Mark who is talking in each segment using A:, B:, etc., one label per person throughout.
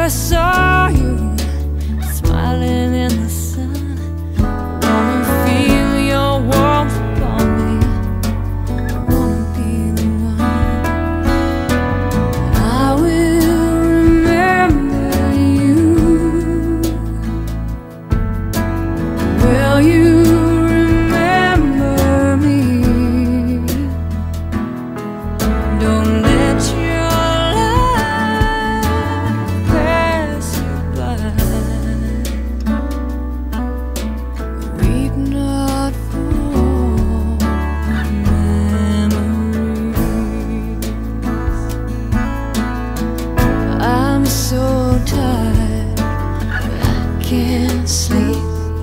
A: I saw you smiling in the sun. Wanna feel your warmth upon me. Wanna be the one. I will remember you. Will you remember me? Don't let your life pass you by. Weep not for memories. I'm so tired, but I can't sleep.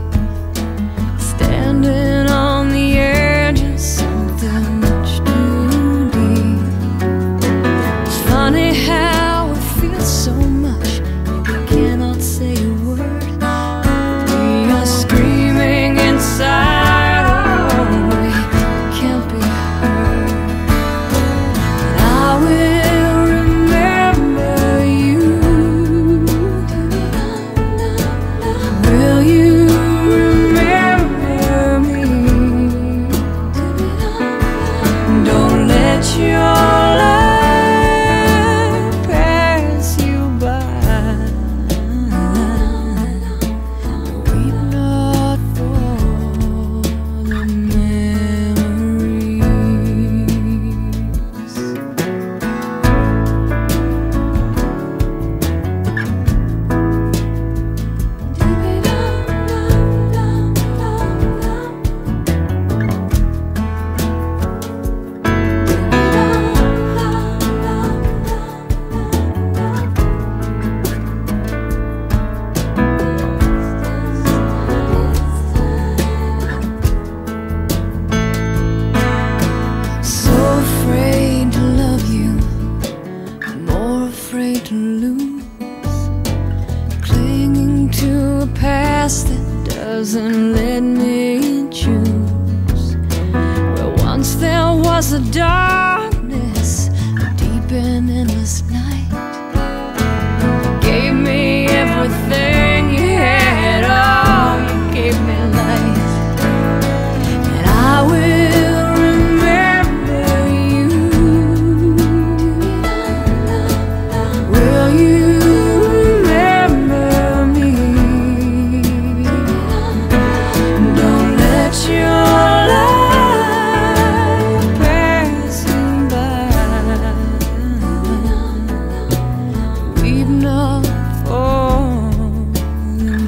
A: Standing on the edge of something much too deep. It's funny how it feels so much, you cannot say a word. We are screaming inside our own way, can't be heard. And I will remember you. Will you remember me? Don't let your life pass you by. Weep not for the memories. So afraid to love you, more afraid to lose. Clinging to a past that doesn't let me choose. Where once there was a darkness, a deep and endless night. You gave me everything you had, oh, you gave me life. And I will remember you. Will you remember me? Don't let your life pass you by. Weep not for the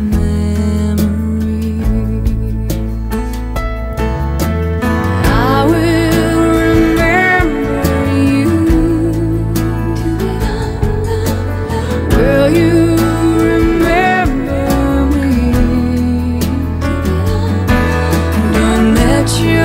A: memories. I will remember you. Will you remember me? Don't let you